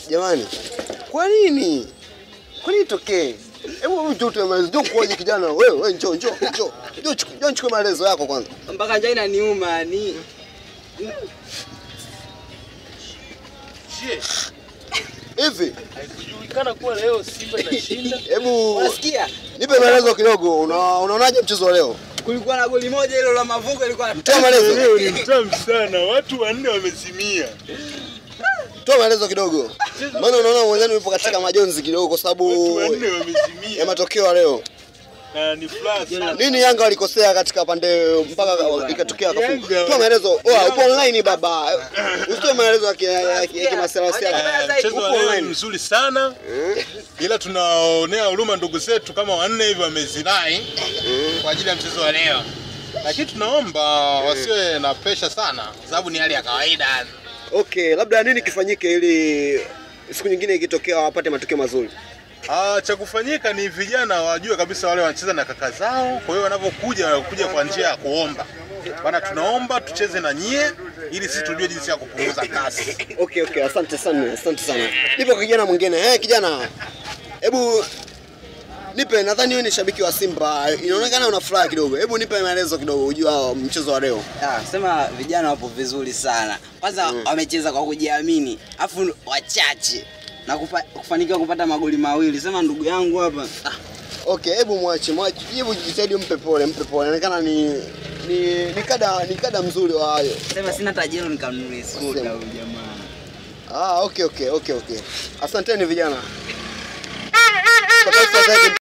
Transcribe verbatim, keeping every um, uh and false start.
Jamani. Kwa nini? Kwa nini tokee? Hebu njoo tuemalize. Njoo kuoje kijana wewe, wewe njoo njoo njoo. Njoo njoo chukue maelezo yako kwanza. Mpaka njaa inaniuma ni. Je. Hivi haikujulikana kuwa leo Simba inashinda? Hebu unasikia? Nipe maelezo kidogo. Una unaonaje mchezo wa leo? Kulikuwa na goli moja hilo la Mavugo ilikuwa. Toa maelezo. Leo ni mtamu sana. Watu wanne wamezimia. Toa maelezo kidogo. Maana unaona mwenzenu yupo katika majonzi kidogo kwa sababu watu wanne wamezimia. Ya matokeo ya leo. Na ni flash. Nini Yanga walikosea katika pande mpaka ikatokea kafunga? Toa maelezo. Oh, upo online baba. Usitoe maelezo ya kimasala sana. Mchezo wa leo ni mzuri sana. Ila tunaonea huruma ndugu zetu kama wanne hivi wamezirai kwa ajili ya mchezo wa leo. Lakini tunaomba wasiwe na pressure sana, sababu ni hali ya kawaida. Okay, labda nini kifanyike ili siku nyingine ikitokea wapate matokeo mazuri? Ah, cha kufanyika ni vijana wajue kabisa wale wanacheza na kaka zao, kwa hiyo wanapokuja wanakuja kwa njia ya kuomba. Bana tunaomba tucheze na nyie ili sisi tujue jinsi ya kupunguza kasi. Okay, okay, asante sana, asante sana. Nipo kijana mwingine. Eh, kijana. Hebu nipe, nadhani wewe ni shabiki wa Simba. Inaonekana una furaha kidogo. Hebu nipe maelezo kidogo ujue mchezo wa leo. Ah, sema vijana wapo vizuri sana. Kwanza mm. wamecheza kwa kujiamini. Afu wachache na kufa, kufanikiwa kupata magoli mawili. Sema ndugu yangu hapa. Ah. Okay, hebu mwache, mwache. Hebu jitahidi mpe pole, mpe pole. Inaonekana ni ni ni kada ni kada mzuri wa hayo. Sema sina tajiri nikamnunulie soda huyu jamaa. Ah, okay, okay, okay, okay. Asanteni vijana. Kwa